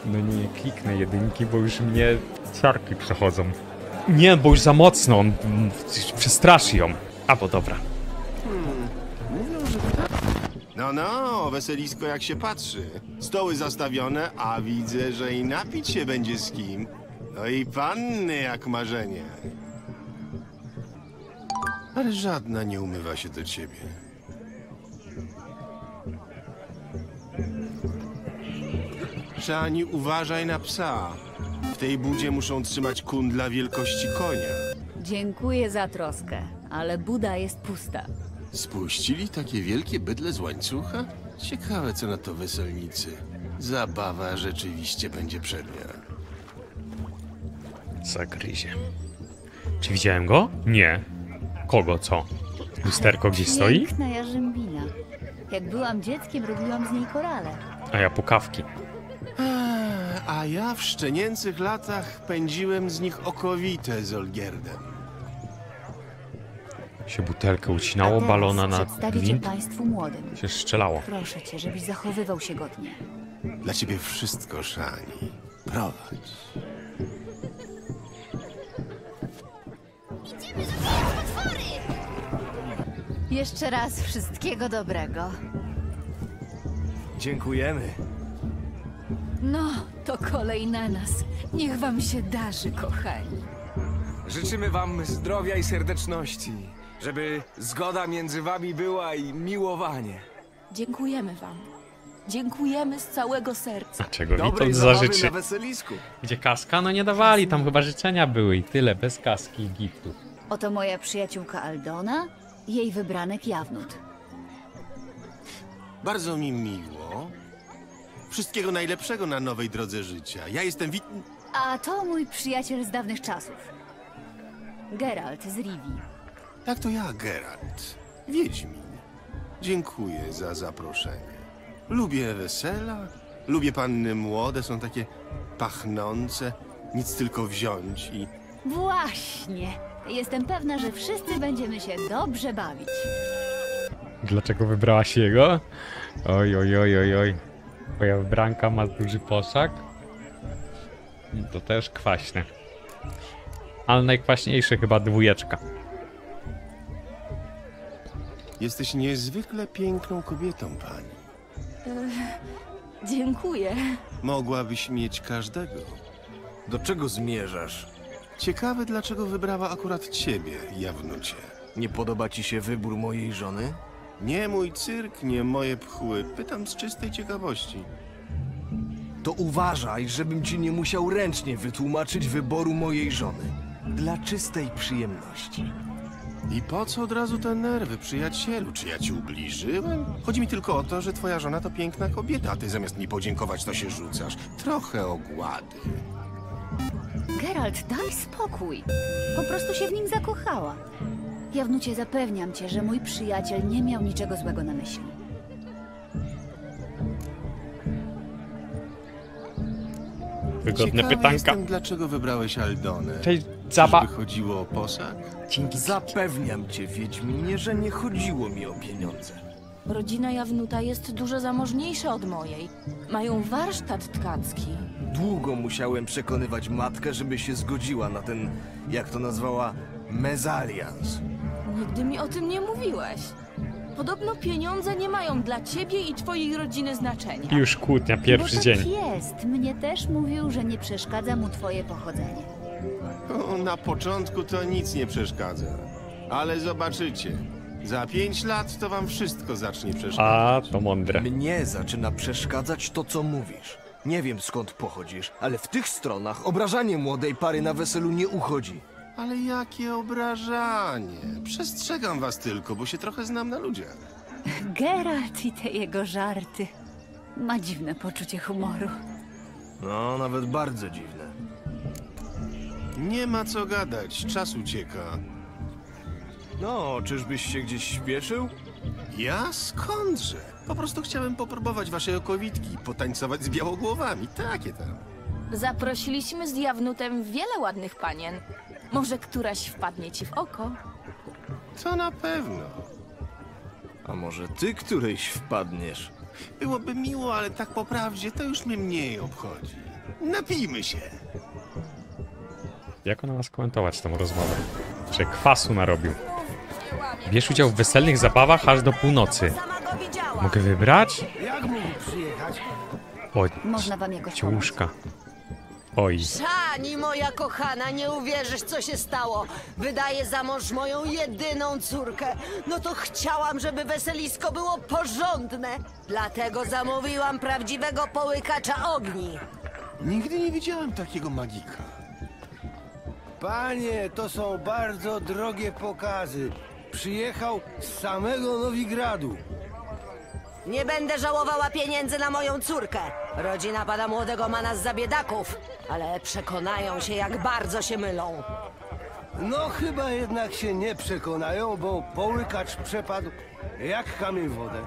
No nie kliknę jedynki, bo już mnie ciarki przechodzą. Nie, bo już za mocno, on przestraszy ją. A, bo dobra. Mówią, że tak. No, weselisko jak się patrzy. Stoły zastawione, a widzę, że i napić się będzie z kim. No i panny jak marzenie. Ale żadna nie umywa się do ciebie. Szani, uważaj na psa. W tej budzie muszą trzymać kundla wielkości konia. Dziękuję za troskę, ale buda jest pusta. Spuścili takie wielkie bydle z łańcucha? Ciekawe, co na to weselnicy. Zabawa rzeczywiście będzie przednia. Zagryzie. Czy widziałem go? Nie. Kogo, co? Lusterko gdzieś stoi? Piękna jarzębina. Jak byłam dzieckiem, robiłam z niej korale. A ja pukawki. A ja w szczenięcych latach pędziłem z nich okowite z Olgierdem. Się butelkę A ucinało, teraz balona na przedstawię cię gwint. państwu młodym. Się strzelało. Proszę cię, żebyś zachowywał się godnie. Dla ciebie wszystko, Szani. Prowadź. Jeszcze raz wszystkiego dobrego. Dziękujemy. No, to kolej na nas. Niech wam się darzy, kochani. Życzymy wam zdrowia i serdeczności, żeby zgoda między wami była i miłowanie. Dziękujemy wam. Dziękujemy z całego serca. A czego Dobrej Witold zabawy zażyczy? na weselisku. Gdzie kaska? No nie dawali, tam chyba życzenia były i tyle, bez kaski i giftów. Oto moja przyjaciółka Aldona, jej wybranek Jawnut. Bardzo mi miło. Wszystkiego najlepszego na nowej drodze życia. Ja jestem A to mój przyjaciel z dawnych czasów. Geralt z Rivii. Tak to ja, Geralt. Wiedźmin. Dziękuję za zaproszenie. Lubię wesela, lubię panny młode, są takie pachnące, nic tylko wziąć i... Właśnie. Jestem pewna, że wszyscy będziemy się dobrze bawić. Dlaczego wybrałaś jego? Oj, oj, oj, oj, oj. Twoja wybranka ma duży poszak. I to też kwaśne. Ale najkwaśniejsze chyba dwójeczka. Jesteś niezwykle piękną kobietą, pani. Dziękuję. Mogłabyś mieć każdego. Do czego zmierzasz? Ciekawe, dlaczego wybrała akurat ciebie, Jawnucie. Nie podoba ci się wybór mojej żony? Nie mój cyrk, nie moje pchły. Pytam z czystej ciekawości. To uważaj, żebym ci nie musiał ręcznie wytłumaczyć wyboru mojej żony. Dla czystej przyjemności. I po co od razu te nerwy, przyjacielu? Czy ja ci ubliżyłem? Chodzi mi tylko o to, że twoja żona to piękna kobieta, a ty zamiast mi podziękować, to się rzucasz. Trochę ogłady. Geralt, daj spokój. Po prostu się w nim zakochała. Jawnucie, zapewniam cię, że mój przyjaciel nie miał niczego złego na myśli. Wygodne Ciekawy pytanka. jestem, dlaczego wybrałeś Aldonę. Cześć, Zaba. Czyżby chodziło o posag? Zapewniam cię, Wiedźminie, że nie chodziło mi o pieniądze. Rodzina Jawnuta jest dużo zamożniejsza od mojej. Mają warsztat tkacki. Długo musiałem przekonywać matkę, żeby się zgodziła na ten, jak to nazwała, mezalians. Nigdy mi o tym nie mówiłeś. Podobno pieniądze nie mają dla ciebie i twojej rodziny znaczenia. Już kłótnia, pierwszy Bo dzień. tak jest. Mnie też mówił, że nie przeszkadza mu twoje pochodzenie. O, na początku to nic nie przeszkadza. Ale zobaczycie. Za 5 lat to wam wszystko zacznie przeszkadzać. A, to mądre. Mnie zaczyna przeszkadzać to, co mówisz. Nie wiem, skąd pochodzisz, ale w tych stronach obrażanie młodej pary na weselu nie uchodzi. Ale jakie obrażanie. Przestrzegam was tylko, bo się trochę znam na ludziach. Geralt i te jego żarty. Ma dziwne poczucie humoru. No, nawet bardzo dziwne. Nie ma co gadać, czas ucieka. No, czyżbyś się gdzieś śpieszył? Ja skądże? Po prostu chciałem popróbować waszej okowitki, potańcować z białogłowami, takie tam. Zaprosiliśmy z Jawnutem wiele ładnych panien. Może któraś wpadnie ci w oko? To na pewno. A może ty którejś wpadniesz? Byłoby miło, ale tak po prawdzie to już mnie mniej obchodzi. Napijmy się. Jak ona ma skomentować tą rozmowę? Czy kwasu narobił? Bierz udział w weselnych zabawach aż do północy. Mogę wybrać? Jak mógł przyjechać? Oj, Można wam jakoś pomóc? ciuszka. Oj, Szani, moja kochana, nie uwierzysz, co się stało. Wydaję za mąż moją jedyną córkę. No to chciałam, żeby weselisko było porządne. Dlatego zamówiłam prawdziwego połykacza ogni. Nigdy nie widziałem takiego magika. Panie, to są bardzo drogie pokazy. Przyjechał z samego Nowigradu. Nie będę żałowała pieniędzy na moją córkę. Rodzina pana młodego ma nas za biedaków, ale przekonają się, jak bardzo się mylą. No chyba jednak się nie przekonają, bo połykacz przepadł jak kamień w wodę.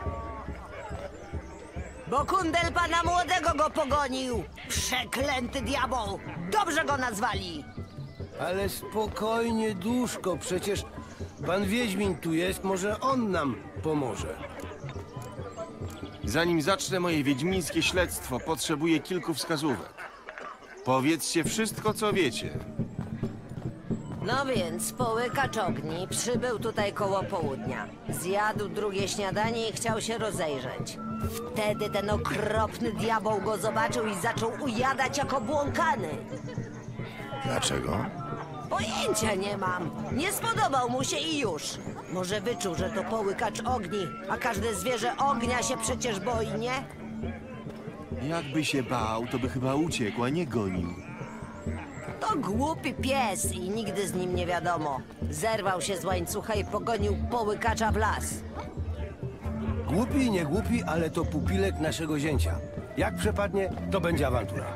Bo kundel pana młodego go pogonił. Przeklęty diabeł. Dobrze go nazwali. Ale spokojnie, duszko, przecież pan Wiedźmin tu jest, może on nam pomoże. Zanim zacznę moje wiedźmińskie śledztwo, potrzebuję kilku wskazówek. Powiedzcie wszystko, co wiecie. No więc połykacz ogni przybył tutaj koło południa. Zjadł drugie śniadanie i chciał się rozejrzeć. Wtedy ten okropny diabeł go zobaczył i zaczął ujadać jak obłąkany. Dlaczego? Pojęcia nie mam. Nie spodobał mu się i już. Może wyczuł, że to połykacz ogni, a każde zwierzę ognia się przecież boi, nie? Jakby się bał, to by chyba uciekł, a nie gonił. To głupi pies i nigdy z nim nie wiadomo. Zerwał się z łańcucha i pogonił połykacza w las. Głupi, nie głupi, ale to pupilek naszego zięcia. Jak przepadnie, to będzie awantura.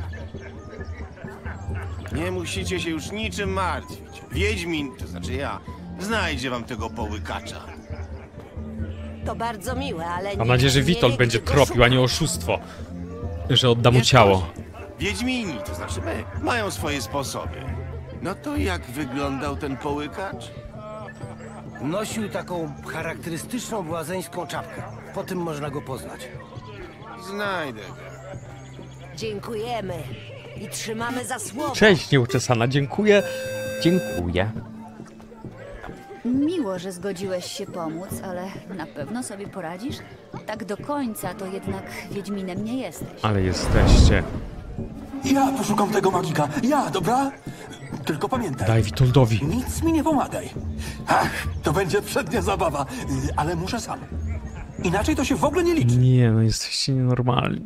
Nie musicie się już niczym martwić. Wiedźmin, to znaczy ja, znajdzie wam tego połykacza. To bardzo miłe, ale mam nadzieję, że nikt nie Witold wie, będzie gdzie go tropił, a nie szukać. oszustwo. Że odda mu Nie ciało. szkodzi. Wiedźmini, to znaczy my, mają swoje sposoby. No to jak wyglądał ten połykacz? Nosił taką charakterystyczną błazeńską czapkę. Po tym można go poznać. Znajdę go. Dziękujemy i trzymamy za słowo. Cześć, nieuczesana, dziękuję. Dziękuję. Miło, że zgodziłeś się pomóc, ale na pewno sobie poradzisz? Tak do końca to jednak Wiedźminem nie jesteś. Ale jesteście. Ja poszukam tego magika. Ja, dobra? Tylko pamiętaj, Daj Witoldowi. nic mi nie pomagaj. Ach, to będzie przednia zabawa, ale muszę sam. Inaczej to się w ogóle nie liczy. Nie, no jesteście nienormalni.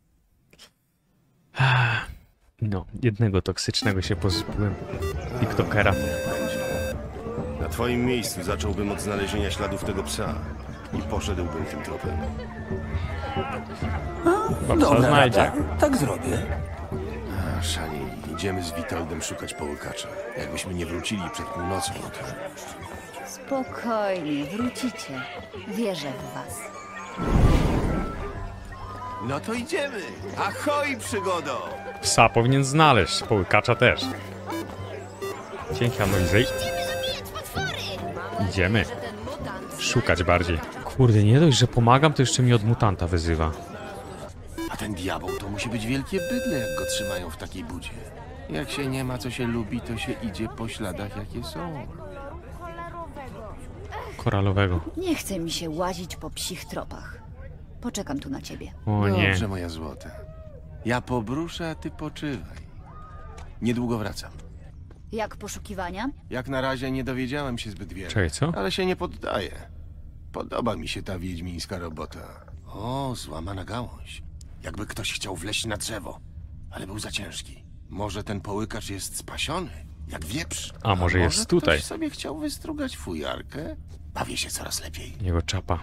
No, jednego toksycznego się pozbyłem. TikTokera. Na twoim miejscu zacząłbym od znalezienia śladów tego psa i poszedłbym tym tropem. Babsa znajdzie. rada. Tak zrobię. A, Szani, idziemy z Witoldem szukać połykacza. Jakbyśmy nie wrócili przed północą, to... Spokojnie, wrócicie. Wierzę w was. No to idziemy! Ahoj, przygodo! Psa powinien znaleźć, połykacza też. Dzięki, Anoizej. Idziemy. Że ten mutant Szukać bardziej. Kurde, nie dość, że pomagam, to jeszcze mnie od mutanta wyzywa. A ten diabeł to musi być wielkie bydle, jak go trzymają w takiej budzie. Jak się nie ma, co się lubi, to się idzie po śladach, jakie są. Koralowego. Nie chce mi się łazić po psich tropach. Poczekam tu na ciebie. O nie. Dobrze, moja złota. Ja pobruszę, a ty poczywaj. Niedługo wracam. Jak poszukiwania? Jak na razie nie dowiedziałem się zbyt wiele. Czekaj, co? Ale się nie poddaję. Podoba mi się ta wiedźmińska robota. O, złamana gałąź. Jakby ktoś chciał wleźć na drzewo, ale był za ciężki. Może ten połykacz jest spasiony, jak wieprz. A może jest tutaj? Ktoś sobie chciał wystrugać fujarkę? Bawię się coraz lepiej. Jego czapa.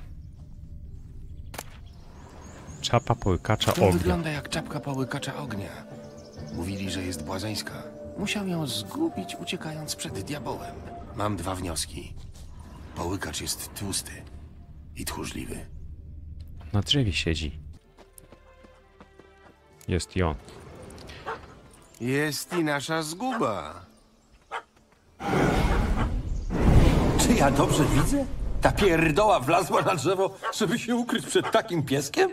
Czapa połykacza To ognia. wygląda jak czapka połykacza ognia. Mówili, że jest błazeńska. Musiał ją zgubić, uciekając przed diabełem. Mam dwa wnioski. Połykacz jest tłusty i tchórzliwy. Na drzewie siedzi. Jest i on. Jest i nasza zguba. Czy ja dobrze widzę? Ta pierdoła wlazła na drzewo, żeby się ukryć przed takim pieskiem?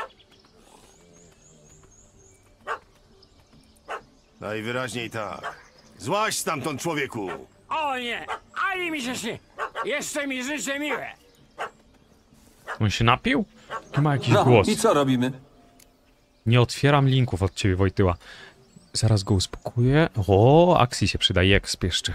Najwyraźniej tak. Złaź stamtąd, człowieku! O nie, ani mi się śni. Jeszcze mi życie miłe. On się napił? Tu ma jakiś No głos. i co robimy? Nie otwieram linków od ciebie, Wojtyła. Zaraz go uspokoję. O, akcji się przydaje, exp jeszcze.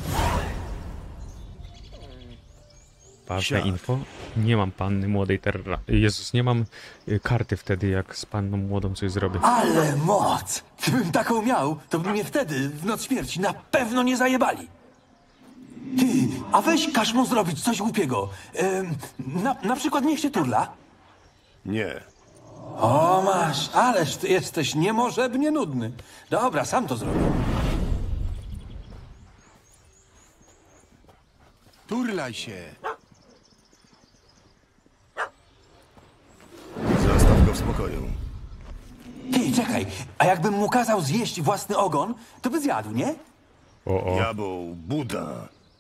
Ważne Siad. info. Nie mam panny młodej Terra. Jezus, nie mam karty wtedy, jak z panną młodą coś zrobię. Ale moc! Gdybym taką miał, to by mnie wtedy, w noc śmierci, na pewno nie zajebali. Ty, a weź każ mu zrobić coś głupiego. Na przykład niech się turla. Nie. O, masz, ależ ty jesteś niemożebnie nudny. Dobra, sam to zrobię. Turlaj się! Zostaw go w spokoju. Ty, czekaj, a jakbym mu kazał zjeść własny ogon, to by zjadł, nie? O. Diabeł, Buda.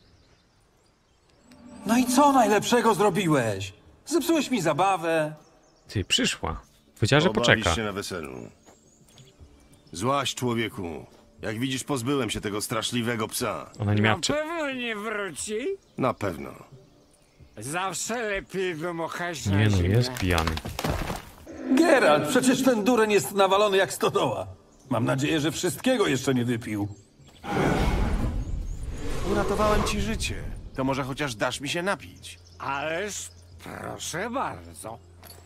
No i co najlepszego zrobiłeś? Zepsułeś mi zabawę. Ty, przyszła. Powiedziała, że Pobawisz poczeka. się na weselu. Złaś, człowieku. Jak widzisz, pozbyłem się tego straszliwego psa. Ona nie miała... Na pewno nie wróci. Na pewno. Zawsze lepiej wymochać Nie na no, zimę. jest pijany. Geralt, przecież ten dureń jest nawalony jak stodoła. Mam nadzieję, że wszystkiego jeszcze nie wypił. Uratowałem ci życie. To może chociaż dasz mi się napić. Ależ proszę bardzo.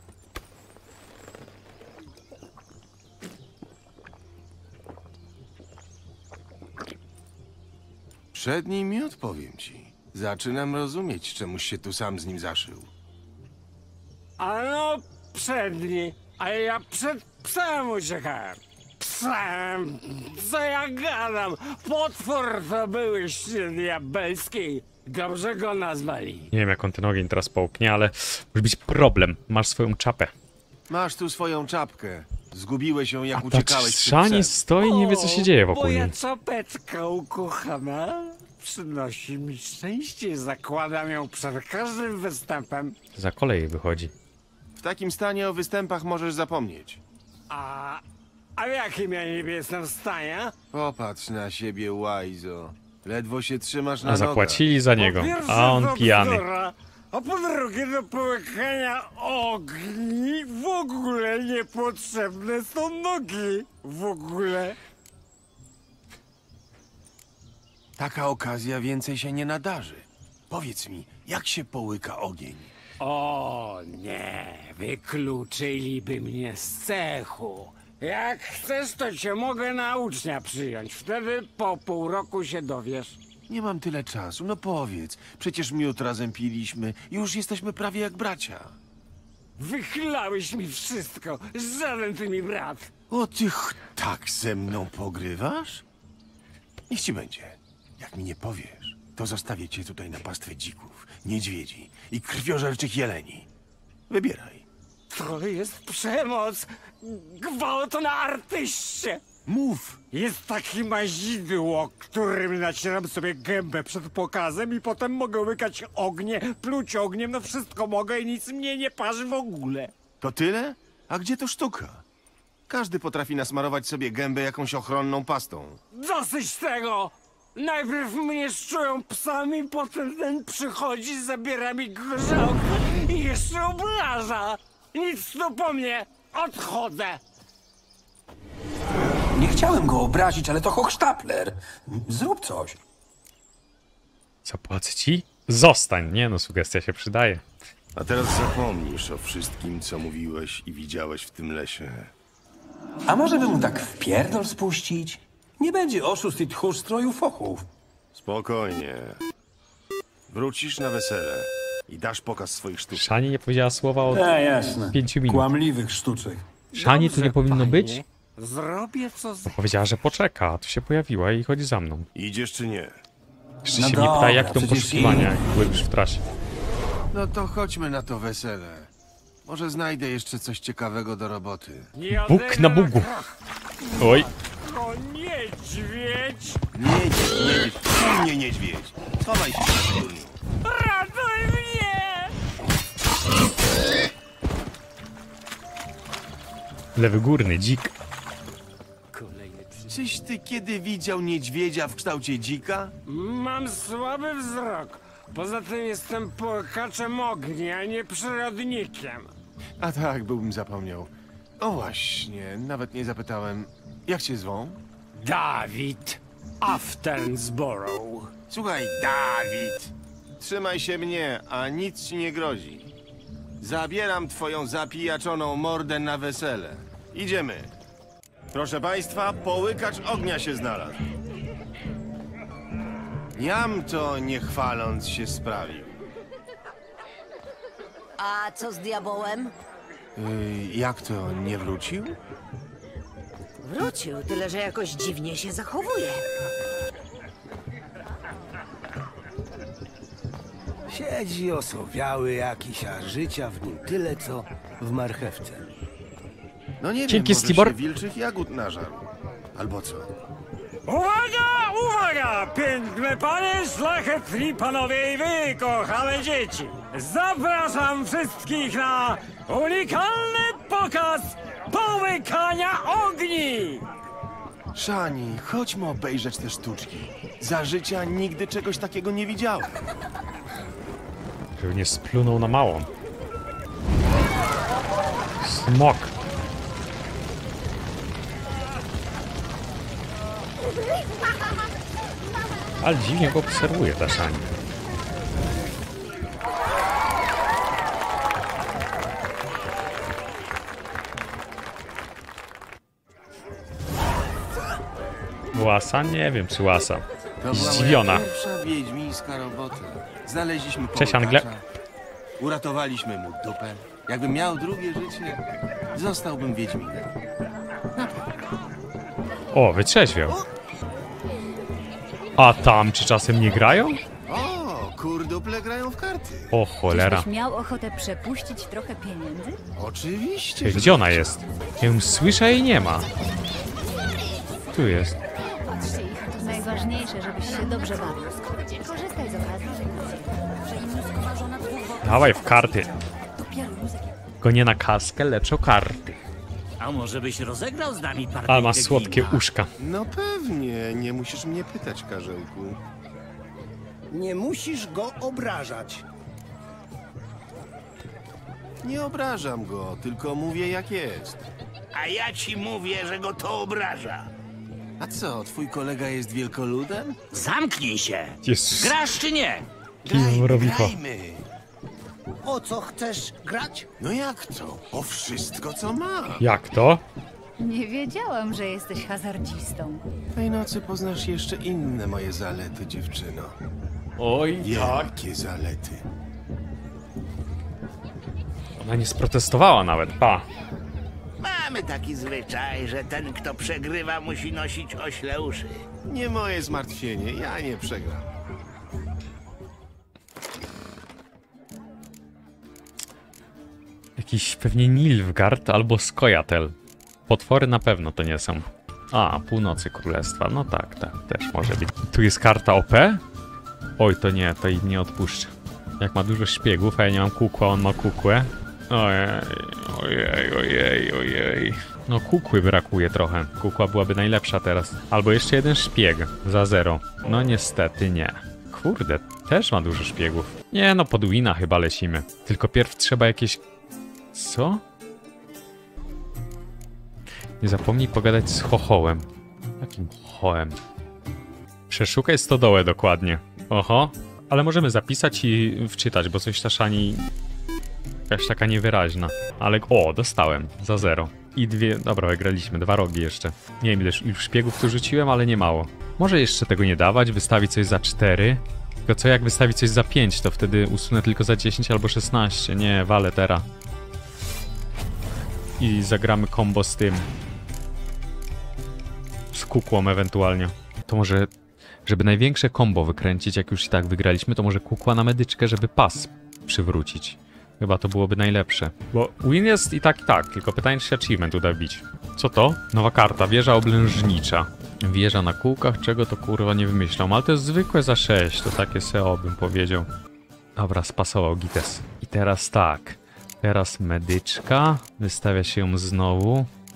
Przed nim i odpowiem ci. Zaczynam rozumieć, czemuś się tu sam z nim zaszył. A no przedni, a ja przed psem uciekałem. Psem, co ja gadam? Potwór to byłeś diabelski. Dobrze go nazwali. Nie wiem, jak on ten ogień teraz połknie, ale może być problem. Masz swoją czapę. Masz tu swoją czapkę. Zgubiłeś ją, jak A ta uciekałeś przed trzanie psem. stoi i nie wie, co się dzieje wokół Moja niej. czapeczka ukochana przynosi mi szczęście. Zakładam ją przed każdym występem. Za kolei wychodzi. W takim stanie o występach możesz zapomnieć. A w jakim ja niby jestem w stanie? Popatrz na siebie, łajzo. Ledwo się trzymasz na A nogach. zapłacili za niego, Po pierwsze, a on to pijany. bzdura, a po drugie do połykania ogni w ogóle niepotrzebne są nogi. W ogóle. Taka okazja więcej się nie nadarzy. Powiedz mi, jak się połyka ogień? O nie, wykluczyliby mnie z cechu. Jak chcesz, to cię mogę na ucznia przyjąć. Wtedy po pół roku się dowiesz. Nie mam tyle czasu, no powiedz. Przecież miód razem piliśmy. Już jesteśmy prawie jak bracia. Wychlałeś mi wszystko. Żaden ty mi brat. O, ty tak ze mną pogrywasz? Niech ci będzie. Jak mi nie powiesz, to zostawię cię tutaj na pastwę dzików, niedźwiedzi i krwiożerczych jeleni. Wybieraj. To jest przemoc. Gwałt na artyście. Mów! Jest takie mazidło, którym nacieram sobie gębę przed pokazem i potem mogę łykać ognie, pluć ogniem, no wszystko mogę i nic mnie nie parzy w ogóle. To tyle? A gdzie to sztuka? Każdy potrafi nasmarować sobie gębę jakąś ochronną pastą. Dosyć tego! Najpierw mnie szczują psami, potem ten przychodzi, zabiera mi gorzałkę i jeszcze obraża. Nic tu po mnie, odchodzę. Nie chciałem go obrazić, ale to hochsztapler. Zrób coś. Zapłacę ci? Zostań. Nie no, sugestia się przydaje. A teraz zapomnisz o wszystkim, co mówiłeś i widziałeś w tym lesie. A może by mu tak w pierdol spuścić? Nie będzie oszustw i tchórz stroju fochów. Spokojnie. Wrócisz na wesele i dasz pokaz swoich sztuk. Szani nie powiedziała słowa od Jasne. 5 minut. Kłamliwych sztuczek. Szani tu nie powinno panie. być? Zrobię co z... Powiedziała, że poczeka, a tu się pojawiła i chodzi za mną. Idziesz czy nie? Jeszcze No się mnie pyta, dobra, jak to przecież poszukiwania, idę. jak byłeś w trasie. No to chodźmy na to wesele. Może znajdę jeszcze coś ciekawego do roboty. Nie Bóg na odegram Bugu. Oj, O niedźwiedź! Niedźwiedź! Nie niedźwiedź! Schowaj się na turniu. Ratuj mnie! Lewy górny, dzik. Czyś ty kiedy widział niedźwiedzia w kształcie dzika? Mam słaby wzrok. Poza tym jestem połykaczem ognia, a nie przyrodnikiem. A tak, byłbym zapomniał. O właśnie, nawet nie zapytałem. Jak cię zwą? Dawid Afternsborough. Słuchaj, Dawid! Trzymaj się mnie, a nic ci nie grozi. Zabieram twoją zapijaczoną mordę na wesele. Idziemy. Proszę państwa, połykacz ognia się znalazł. Jam to, nie chwaląc się, sprawił. A co z diabołem? Jak to, nie wrócił? Wrócił, tyle że jakoś dziwnie się zachowuje. Siedzi osowiały jakiś, a życia w nim tyle, co w marchewce. No nie Dzięki, wiem, może Stibor. się wilczych jagód nażarł. Albo co? Uwaga, uwaga! Piękne panie, szlachetni panowie i wy, kochane dzieci! Zapraszam wszystkich na unikalny pokaz połykania ogni! Szani, chodźmy obejrzeć te sztuczki. Za życia nigdy czegoś takiego nie widziałem. Pewnie splunął na małą. Smok. Ale dziwnie go obserwuje ta Szani. Łasa? Nie wiem, czy łasa. To była Zdziwiona. moja pierwsza wiedźmińska robota. Znaleźliśmy Cześć, połykacza, Angle. uratowaliśmy mu dupę. Jakbym miał drugie życie, zostałbym wiedźminem. O, wytrzeźwiał. A tam czy czasem nie grają? O, kurduple grają w karty. O cholera. Czyżbyś miał ochotę przepuścić trochę pieniędzy? Oczywiście. Ej, gdzie ona jest? Ja ją słyszę i nie ma. Tu jest. Patrzcie ich, to najważniejsze, żebyś się dobrze bawił. Korzystaj z okazji, że im mózgowa żona dwóch wokół. Dawaj w karty. Dopiero muzykę. Go nie na kaskę, lecz o karty. A może byś rozegrał z nami partię? Ale ma słodkie uszka. No pewnie, nie musisz mnie pytać, Karzełku. Nie musisz go obrażać. Nie obrażam go, tylko mówię jak jest. A ja ci mówię, że go to obraża. A co, twój kolega jest wielkoludem? Zamknij się! Jezus. Grasz czy nie? Mrowicho. Grajmy. O co chcesz grać? No jak to? O wszystko, co mam. Jak to? Nie wiedziałam, że jesteś hazardzistą. Tej nocy poznasz jeszcze inne moje zalety, dziewczyno. Oj, Wielkie zalety. Ona nie sprotestowała nawet, pa. Mamy taki zwyczaj, że ten, kto przegrywa, musi nosić ośle uszy. Nie moje zmartwienie, ja nie przegram. Jakiś pewnie Nilfgaard albo Skojatel. Potwory na pewno to nie są. A, północy królestwa. No tak, tak, też może być. Tu jest karta OP? Oj, to nie, to im nie odpuszczę. Jak ma dużo szpiegów, a ja nie mam kukła, on ma kukłę. Ojej, ojej, ojej, ojej. No kukły brakuje trochę. Kukła byłaby najlepsza teraz. Albo jeszcze jeden szpieg za 0. No niestety nie. Kurde, też ma dużo szpiegów. Nie no, pod wina chyba lecimy. Tylko pierw trzeba jakieś... Co? Nie zapomnij pogadać z chochołem. Jakim chochołem? Przeszukaj stodołę dokładnie. Oho. Ale możemy zapisać i wczytać, bo coś ta Szani... Jakaś taka niewyraźna. Ale... O, dostałem. Za 0. I dwie... Dobra, wygraliśmy. 2 rogi jeszcze. Nie wiem ile już szpiegów tu rzuciłem, ale nie mało. Może jeszcze tego nie dawać, wystawić coś za 4. Tylko co jak wystawić coś za 5, to wtedy usunę tylko za 10 albo 16. Nie, walę teraz. I zagramy combo z tym. Z kukłą ewentualnie. To może, żeby największe combo wykręcić, jak już i tak wygraliśmy, to może kukła na medyczkę, żeby pas przywrócić. Chyba to byłoby najlepsze. Bo win jest i tak, tylko pytanie, czy się achievement uda wbić. Co to? Nowa karta, wieża oblężnicza. Wieża na kółkach, czego to kurwa nie wymyślą, ale to jest zwykłe za 6, to takie SEO bym powiedział. Dobra, spasował Gites. I teraz tak. Teraz medyczka. Wystawia się ją znowu.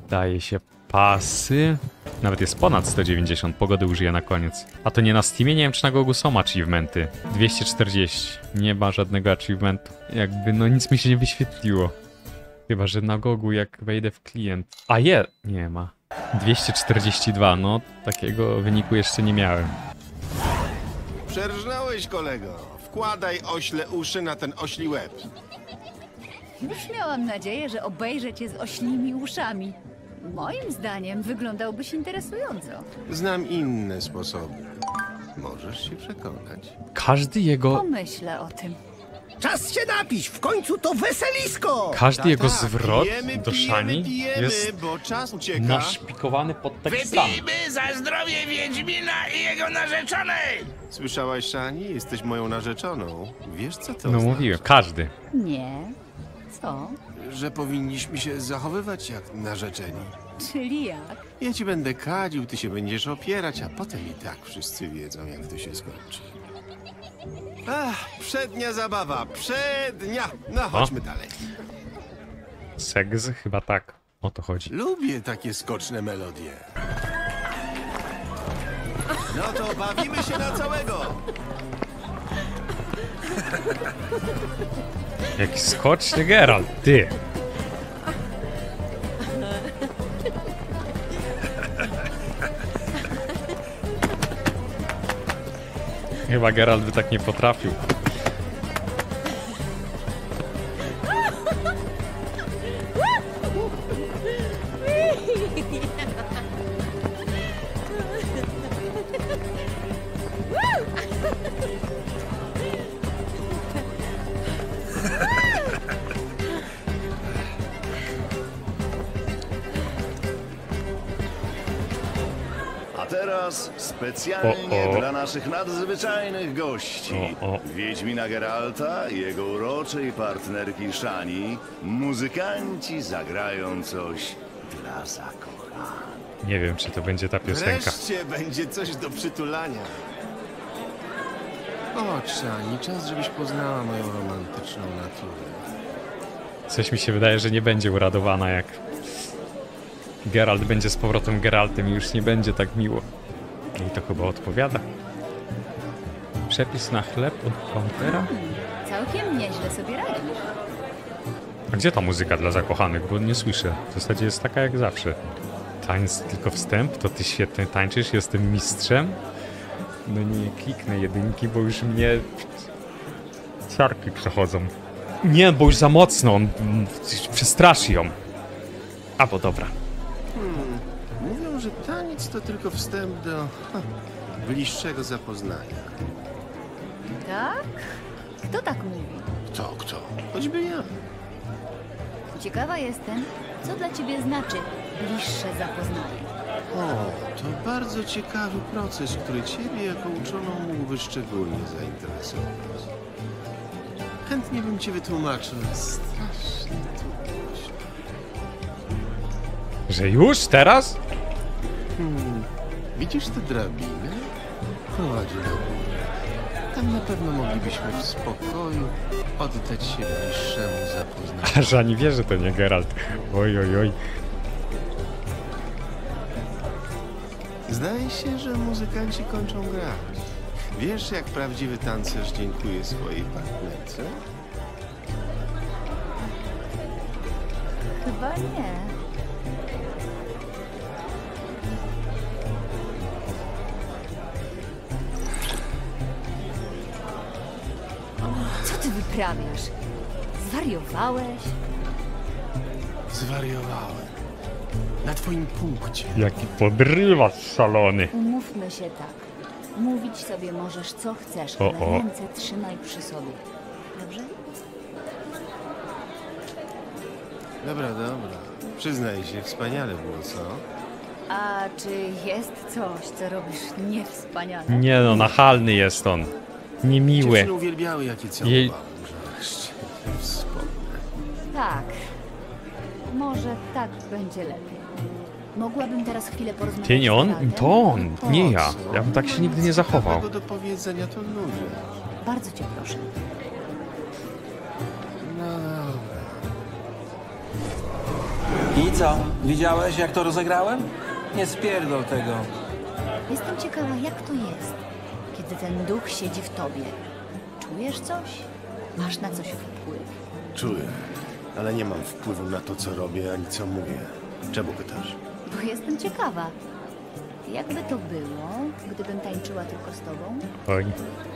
Daje się pasy. Nawet jest ponad 190. Pogody użyję na koniec. A to nie na Steamie? Nie wiem, czy na Gogu są achievementy. 240. Nie ma żadnego achievementu. Jakby, no nic mi się nie wyświetliło. Chyba, że na Gogu jak wejdę w klient. A nie ma. 242. No, takiego wyniku jeszcze nie miałem. Przerżnąłeś, kolego. Wkładaj ośle uszy na ten ośli łeb. Już miałam nadzieję, że obejrzę cię z oślimi uszami. Moim zdaniem wyglądałbyś interesująco. Znam inne sposoby. Możesz się przekonać. Każdy jego... Pomyślę o tym. Czas się napić, w końcu to weselisko! Każdy jego Tak, zwrot pijemy, do pijemy, Szani pijemy, jest bo czas ucieka. naszpikowany pod tekstami. Wypijmy za zdrowie Wiedźmina i jego narzeczonej! Słyszałaś, Szani? Jesteś moją narzeczoną. Wiesz, co to No oznacza? mówiłem, każdy. Nie. Co? Że powinniśmy się zachowywać jak narzeczeni. Czyli jak? Ja ci będę kadził, ty się będziesz opierać, a potem i tak wszyscy wiedzą, jak to się skończy. Ach, przednia zabawa, przednia! No, chodźmy dalej. Seks? Chyba tak. O to chodzi. Lubię takie skoczne melodie. No to bawimy się na całego! Jaki skoczny Geralt, ty! Chyba Geralt by tak nie potrafił. A teraz specjalnie O. dla naszych nadzwyczajnych gości. O. Wiedźmina Geralta i jego uroczej partnerki Szani, muzykanci zagrają coś dla zakochanych. Nie wiem, czy to będzie ta piosenka. Wreszcie będzie coś do przytulania. Chodź, Szani, czas, żebyś poznała moją romantyczną naturę. Coś mi się wydaje, że nie będzie uradowana, jak Geralt będzie z powrotem Geraltem i już nie będzie tak miło. I to chyba odpowiada. Przepis na chleb od Pantera? Całkiem nieźle sobie radzisz. A gdzie ta muzyka dla zakochanych? Bo nie słyszę. W zasadzie jest taka jak zawsze. Tańc tylko wstęp, to ty świetnie tańczysz, jestem mistrzem. No nie kliknę jedynki, bo już mnie ciarki przechodzą. Nie, bo już za mocno, on przestraszy ją. A bo dobra. Mówią, że taniec to tylko wstęp do bliższego zapoznania. Tak? Kto tak mówi? Kto? Choćby ja. Ciekawa jestem, co dla ciebie znaczy bliższe zapoznanie. O, to bardzo ciekawy proces, który ciebie jako uczoną mógłby szczególnie zainteresować. Chętnie bym ci wytłumaczył, ale strasznie trudno się. Że już? Teraz? Widzisz tę drabinę? Prowadzi do góry. Tam na pewno moglibyśmy w spokoju oddać się bliższemu zapoznaniu. A Żani wie, że to nie Geralt. Oj, oj, oj. Zdaje się, że muzykanci kończą grać. Wiesz, jak prawdziwy tancerz dziękuje swojej partnerce? Chyba nie. Co ty wyprawiasz? Zwariowałeś? Zwariowałem. Na twoim punkcie. Jaki podrywacz szalony. Umówmy się tak. Mówić sobie możesz co chcesz, ale ręce trzymaj przy sobie. Dobrze? Dobra. Przyznaj się, wspaniale było, co? A czy jest coś, co robisz niewspaniale? Nie no, nachalny jest on. Niemiły. Dziewczyny uwielbiały, jakie całowałem, że szczęśliwie wspomnę. Tak. Może tak będzie lepiej. Mogłabym teraz chwilę porozmawiać. Ty nie on? z Geraltem? To on, Po nie ja. co? Ja bym tak się nigdy nie zachował. Ciekawego do powiedzenia to ludzie. Bardzo cię proszę. No dobra. I co? Widziałeś, jak to rozegrałem? Nie spierdol tego. Jestem ciekawa, jak to jest, kiedy ten duch siedzi w tobie. Czujesz coś? Masz na coś wpływ? Czuję, ale nie mam wpływu na to, co robię, ani co mówię. Czemu pytasz? Bo jestem ciekawa. Jakby to było, gdybym tańczyła tylko z tobą? Oj.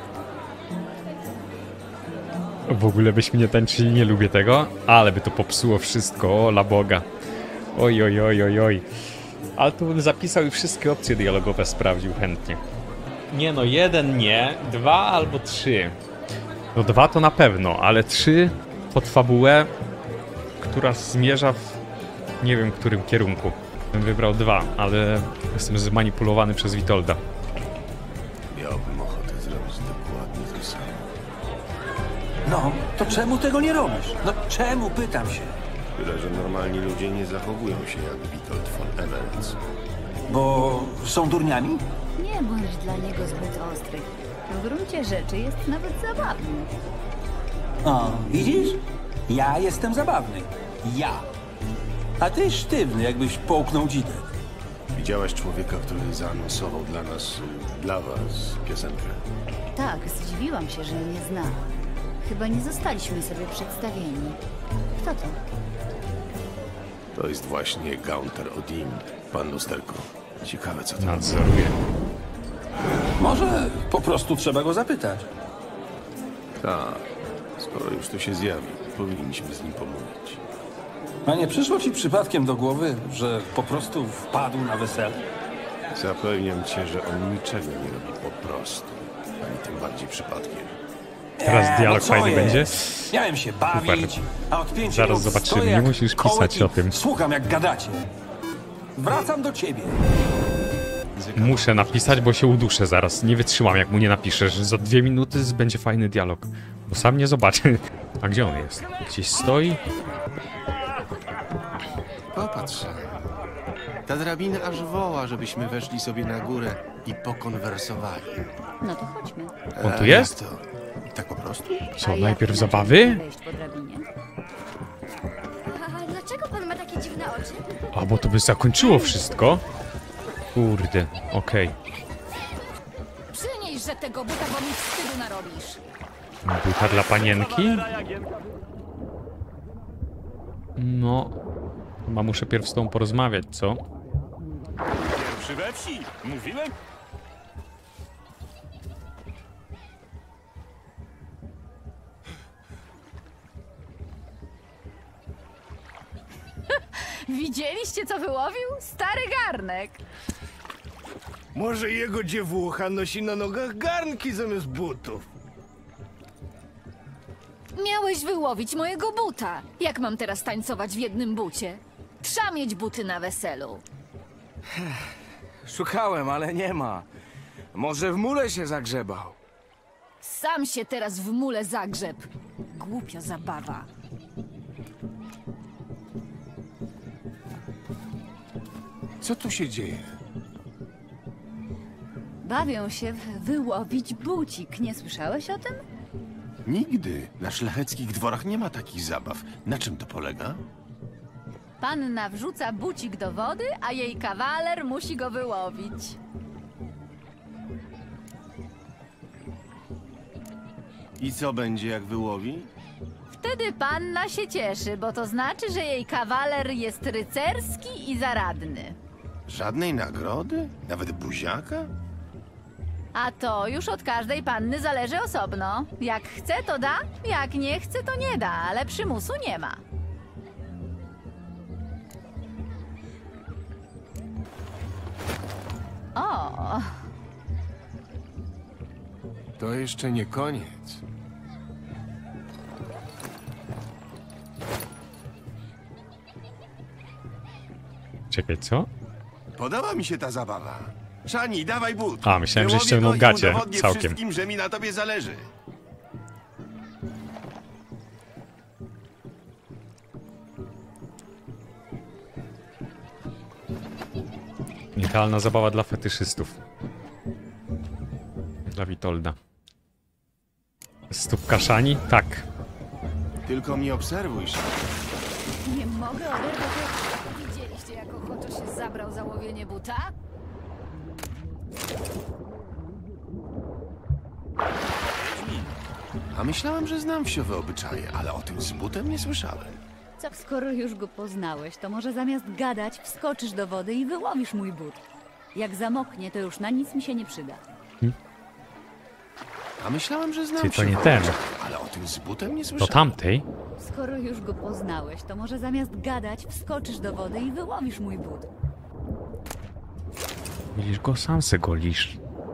W ogóle byśmy nie tańczyli, nie lubię tego, ale by to popsuło wszystko, o la Boga. Oj, oj, oj, oj, oj. Ale tu bym zapisał i wszystkie opcje dialogowe sprawdził chętnie. Nie no, 1 nie, 2 albo 3. No 2 to na pewno, ale 3 pod fabułę, która zmierza w nie wiem którym kierunku. Bym wybrał 2, ale jestem zmanipulowany przez Witolda. Miałbym ochotę zrobić dokładnie to samo. No, to czemu tego nie robisz? No czemu, pytam się. Tyle, że normalni ludzie nie zachowują się jak Witold von Everec. Bo są durniami? Nie bądź dla niego zbyt ostry. W gruncie rzeczy jest nawet zabawny. O, widzisz? Ja jestem zabawny. Ja. A ty sztywny, jakbyś połknął dzidę. Widziałaś człowieka, który zaanonsował dla was piosenkę? Tak, zdziwiłam się, że mnie zna. Chyba nie zostaliśmy sobie przedstawieni. Kto to? To jest właśnie Gaunter Odin, pan lusterko. Ciekawe, co to Nadzoruje. Może po prostu trzeba go zapytać. Tak, skoro już tu się zjawi, powinniśmy z nim pomówić. A nie przyszło ci przypadkiem do głowy, że po prostu wpadł na wesele? Zapewniam cię, że on niczego nie robi po prostu, ani tym bardziej przypadkiem. Teraz dialog co fajny jest? będzie. Miałem się bawić, a od 5 Zaraz minut zobaczymy, stoję nie jak musisz pisać kołek i o tym. Słucham, jak gadacie. Wracam do ciebie. Muszę napisać, bo się uduszę zaraz. Nie wytrzymam, jak mu nie napiszę, że za 2 minuty będzie fajny dialog. Bo sam nie zobaczę. A gdzie on jest? Gdzieś stoi? Popatrz. Ta drabina aż woła, żebyśmy weszli sobie na górę i pokonwersowali. No to chodźmy. On tu jest? Jak to? Tak po prostu? Co, A jak najpierw inaczej zabawy? wejść po drabinie? A dlaczego pan ma takie dziwne oczy? A, bo to by zakończyło wszystko. Kurde, okej. Przynieś, że tego buta, bo mi wstydu narobisz. Buta dla panienki? No, chyba muszę pierw z tą porozmawiać, co? Pierwszy we wsi, mówiłem? Widzieliście, co wyłowił? Stary garnek. Może jego dziewucha nosi na nogach garnki zamiast butów. Miałeś wyłowić mojego buta. Jak mam teraz tańcować w jednym bucie? Trzeba mieć buty na weselu. Szukałem, ale nie ma. Może w mule się zagrzebał. Sam się teraz w mule zagrzeb. Głupia zabawa. Co tu się dzieje? Bawią się w wyłowić bucik. Nie słyszałeś o tym? Nigdy. Na szlacheckich dworach nie ma takich zabaw. Na czym to polega? Panna wrzuca bucik do wody, a jej kawaler musi go wyłowić. I co będzie, jak wyłowi? Wtedy panna się cieszy, bo to znaczy, że jej kawaler jest rycerski i zaradny. Żadnej nagrody? Nawet buziaka? A to już od każdej panny zależy osobno. Jak chce, to da, jak nie chce, to nie da, ale przymusu nie ma. O, To jeszcze nie koniec. Czekaj, co? Podoba mi się ta zabawa. Szani, dawaj but. A, myślałem, że Wyłowię ściągnął go i gacie udowodnię całkiem. wszystkim, że mi na tobie zależy. Idealna zabawa dla fetyszystów. Dla Witolda. Stópka Szani? Tak. Tylko mnie obserwuj, Szani. nie mogę oderwać. zabrał za łowienie buta? A myślałem, że znam wsiowe obyczaje, ale o tym z butem nie słyszałem. Skoro już go poznałeś, to może zamiast gadać, wskoczysz do wody i wyłowisz mój but. Jak zamoknie, to już na nic mi się nie przyda. A myślałem, że znam Czyli to nie wsiowe ten. obyczaje, ale o tym z butem nie Do słyszałem. tamtej? Skoro już go poznałeś, to może zamiast gadać, wskoczysz do wody i wyłowisz mój but. Widzisz go, sam se golisz.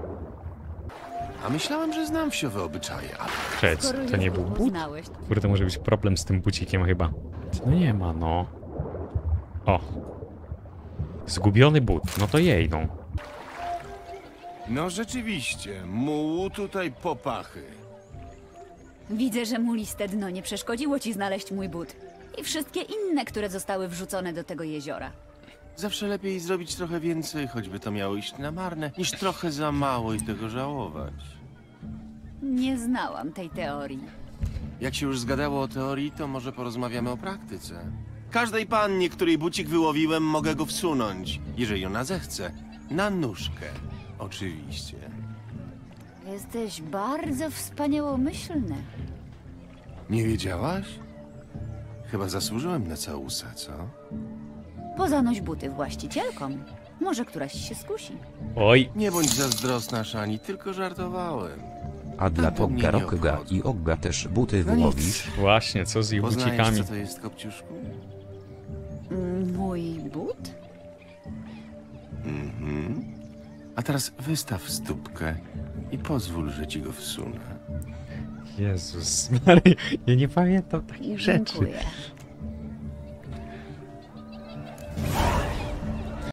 A myślałem, że znam wsiowe obyczaje, ale... Przec, to nie był but? Poznałeś. Kurde, może być problem z tym bucikiem chyba. No nie ma, no. O. Zgubiony but. No to jej, no. No rzeczywiście, mułu tutaj popachy. Widzę, że muliste dno nie przeszkodziło ci znaleźć mój but. I wszystkie inne, które zostały wrzucone do tego jeziora. Zawsze lepiej zrobić trochę więcej, choćby to miało iść na marne, niż trochę za mało i tego żałować. Nie znałam tej teorii. Jak się już zgadało o teorii, to może porozmawiamy o praktyce. Każdej pannie, której bucik wyłowiłem, mogę go wsunąć, jeżeli ona zechce. Na nóżkę, oczywiście. Jesteś bardzo wspaniałomyślny. Nie wiedziałaś? Chyba zasłużyłem na całusa, co? Pozanoś buty właścicielkom. Może któraś się skusi. Oj. Nie bądź zazdrosna, Szani, tylko żartowałem. A dla to mnie Togga nie Rokga obchodzi. i Ogga też buty No wyłowisz? Właśnie, co z ich Poznajesz, bucikami? co to jest, Kopciuszku? Mój but? Mhm. A teraz wystaw stópkę i pozwól, że ci go wsunę. Jezus Mary, ja nie pamiętam takich rzeczy. Dziękuję.